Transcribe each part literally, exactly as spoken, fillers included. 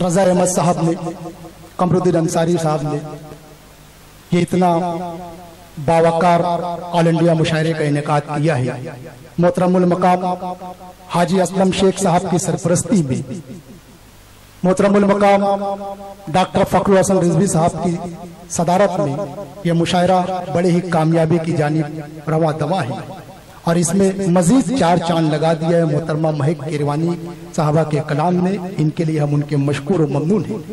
रजा अहमद साहब ने, कमरुद्दीन अंसारी साहब ने ये इतना बावकार ऑल इंडिया मुशायरे का इनेकाद किया है। मोहतरमुल मकाम हाजी असलम शेख साहब की सरपरस्ती में, मोहतरमुल मकाम डॉक्टर फखरुल हसन रिजवी साहब की सदारत में यह मुशायरा बड़े ही कामयाबी की जानिब रवा दवा है और इसमें मजीद चार चांद लगा दिया है मोहतरमा महक किरवानी साहबा के कलाम ने। इनके लिए हम उनके मशकूर और ममनून हैं।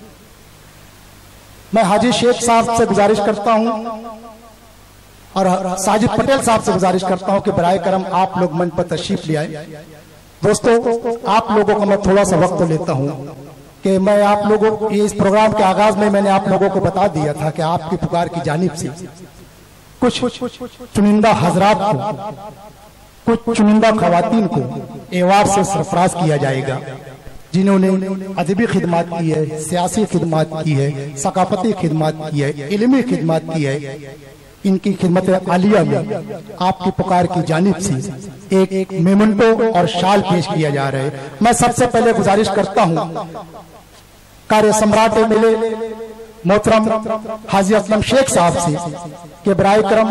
मैं हाजी शेख साहब से गुजारिश करता हूं और साजिद पटेल साहब से गुजारिश करता हूं कि बराए करम आप लोग मंच पर तशरीफ ले आए। दोस्तों, आप लोगों को मैं थोड़ा सा वक्त लेता हूं कि मैं आप लोगों को इस प्रोग्राम के आगाज में मैंने आप लोगों को बता दिया था कि आपकी पुकार की जानिब से कुछ चुनिंदा हजरात को, कुछ चुनिंदा खवातीन को एवार्ड से सरफराज किया जाएगा जिन्होंने अदबी खिदमत की है, सियासी खिदमत की है, सकाफती खिदमत की है, इल्मी खिदमत की है। इनकी खिदमत आलिया में आपकी पुकार की जानिब से एक, एक मेमेंटो और शाल पेश किया जा रहा है। मैं सबसे पहले गुजारिश करता हूं कार्य सम्राट मिले मोहतरम हाजी असलम शेख साहब से कि बराए करम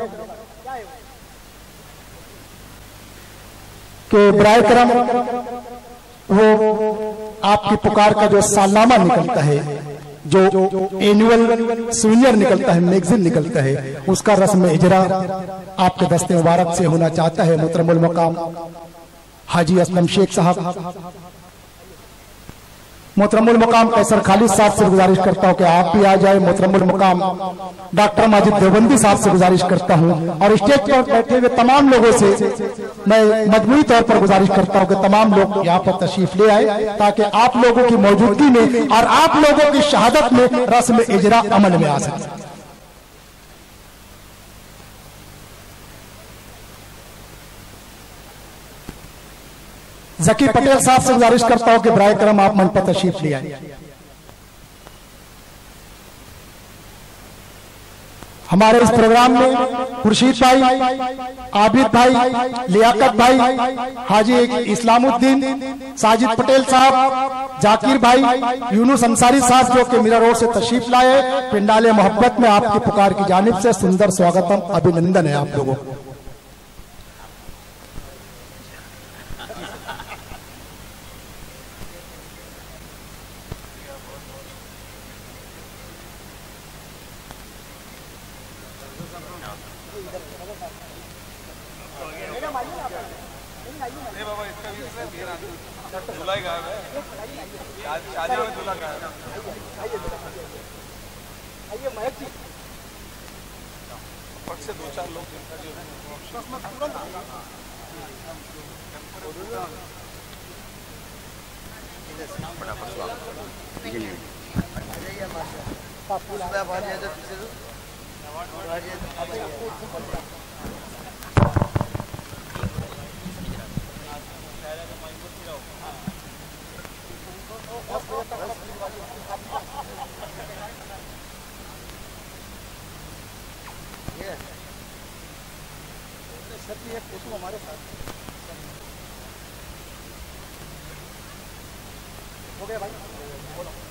के बराए करम वो आपकी पुकार का जो सालनामा निकलता है, जो एनुअल सूनियर निकलता है, मैगजीन निकलता है, उसका रस्म इजरा आपके दस्ते मुबारक से होना चाहता है। मोहतरमुल मकाम हाजी असलम शेख साहब, मोहतरमुल मकाम कैसर खालिद साहब से गुजारिश करता हूं कि आप भी आ जाए। मोहतरमुल मकाम डॉक्टर माजिद देवबंदी साहब से गुजारिश करता हूं और स्टेज पर बैठे हुए तमाम लोगों से मैं मजमूई तौर पर गुजारिश करता हूं कि तमाम लोग यहाँ पर तशरीफ ले आए ताकि आप लोगों की मौजूदगी में और आप लोगों की शहादत में रस्म इजरा अमल में आ सके। जकी पटेल साहब से गुजारिश करता हूं कि बराए करम आप मंच पर तशरीफ ले आए। हमारे इस प्रोग्राम में खुर्शीद भाई, आबिद भाई, लियाकत भाई, हाजी इस्लामुद्दीन, साजिद पटेल साहब, जाकिर भाई, यूनुस अंसारी साहब जो कि मीरा रोड से तशरीफ लाए। पिंडाले मोहब्बत में आपकी पुकार की जानिब से सुंदर स्वागतम, अभिनंदन है आप लोगों को। से दो चार लोग हमारे साथ हो गया भाई, बोलो।